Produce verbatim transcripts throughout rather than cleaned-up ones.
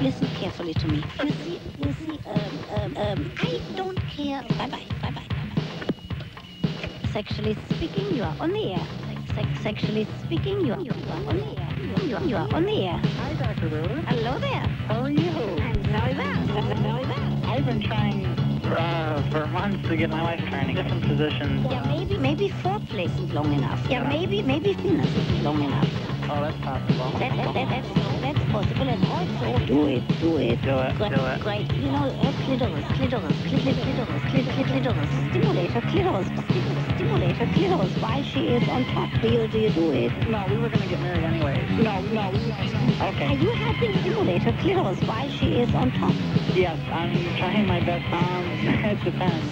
listen carefully to me. You see, you see, um, um, um, I don't care. Bye-bye, bye-bye, bye-bye. Sexually speaking, you are on the air. Sex sexually speaking, you are, you are on the air. You are, you are on the air. Hi, Doctor Ruth. Hello there. How are you? I'm very well, very well. I've been trying uh, for months to get my wife trying different positions. Yeah, maybe, maybe foreplay isn't long enough. Yeah, maybe, maybe penis isn't long enough. Oh, that's possible. That, that, that, that's, that's possible, and also do it, do it. Do it, Great, do it. Great. You know, uh, clitoris, clitoris, clitoris, clitoris, clitoris, clitoris, stimulator, clitoris, stimulator, clitoris, while she is on top. Do you, do you do it? No, we were going to get married anyway. No, no. Okay. Are you helping stimulator clitoris while she is on top? Yes, I'm trying my best. Um, it depends.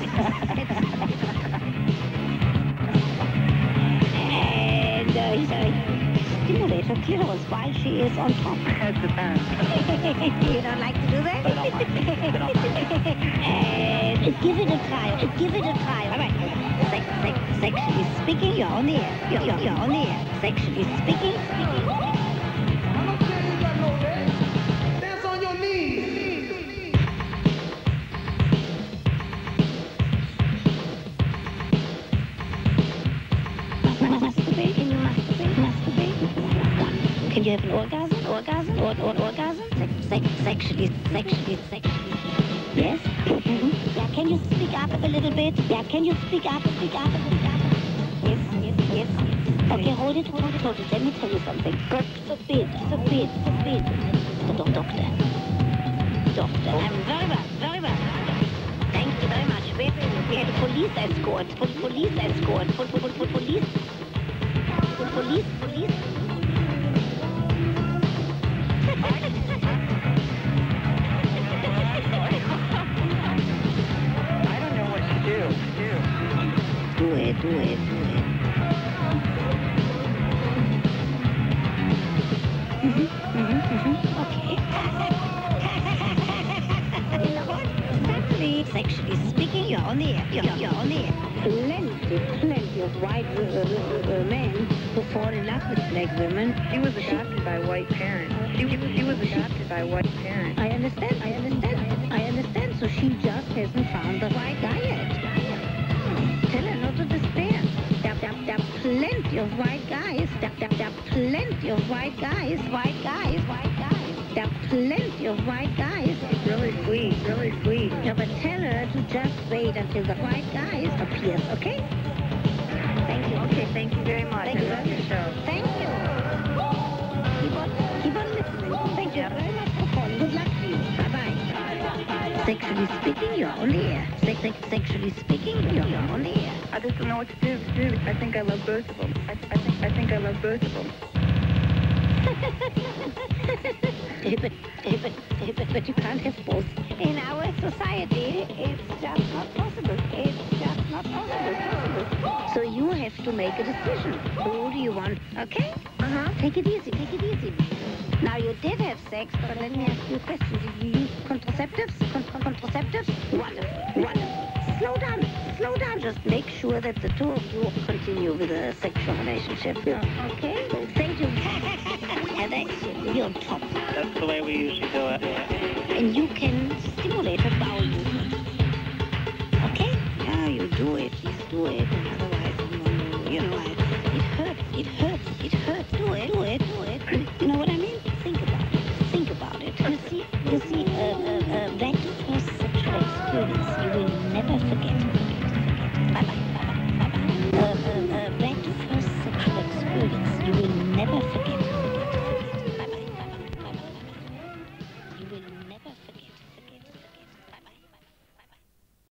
And uh, he's a stimulator clitoris while she is on top. It depends. You don't like to do that? I don't mind. I don't mind. And give it a try. Give it a try. All right. Sex, sex, sexually speaking, you're on the air. You're, you're, you're on the air. Sexually speaking. I'm not saying you got no legs. Dance on your knees. Masturbate? Can you masturbate? Masturbate? Can you have an orgasm? Orgasm? Or, or orgasm? Sex, sex, sexually, sexually, sexually. Yes? Mm-hmm. Yeah, can you speak up a little bit? Yeah, can you speak up, speak up, speak up? Yes, yes, yes. Okay, hold it, hold it, hold it. Let me tell you something. God forbid, forbid, forbid. Doc- Doctor. Doctor. I'm very well, very well. Thank you very much. We we had a police escort. Po- Police escort. Po- po- po- Police. Po- Police, police. I don't know what to do. Do. Do it, do it, do it. Mm-hmm, mm-hmm, mm-hmm. Okay. You know what? Suddenly, sexually speaking, you're on the air. You're, you're on the air. Plenty, plenty of white uh, uh, uh, men who fall in love with black women. She was adopted by white parents. She, she was adopted by white parents. I understand, I understand, I understand. So she just hasn't found the right guy yet. Tell her not to despair. There, there, there are plenty of white guys. There, there, there are plenty of white guys, white guys, white guys. There are plenty of white guys. Really sweet, really sweet. Yeah, but tell her to just wait until the white guy appears, okay? Thank you. Okay, thank you very much. Thank I you. love your show. Thank you. Keep on, keep on listening. Thank you very much for calling. Good luck to you. Bye-bye. Sexually speaking, you're on the air. Sex, sex, sexually speaking, you're, you're on the air. I just don't know what to do. do. I think I love both of them. I, I think I think I love both of them. but, but, but, but you can't have both. In our society, it's just not possible. It's just not possible. So you have to make a decision. Who do you want? Okay? Uh-huh. Take it easy, take it easy. Now, you did have sex, but let me ask you a question. Did you use contraceptives? Con- con- contraceptives? Wonderful, wonderful. Slow down, slow down. Just make sure that the two of you continue with a sexual relationship. Okay? Thank you. And that's it. You're on top. That's the way we usually do it. And you can stimulate her bowel movement. Okay? Yeah, you do it. Please do it. And otherwise, you know, it hurts. It hurts. It hurts. Do it. Do it. Do it. You know what I mean? Think about it. Think about it. You see, you see,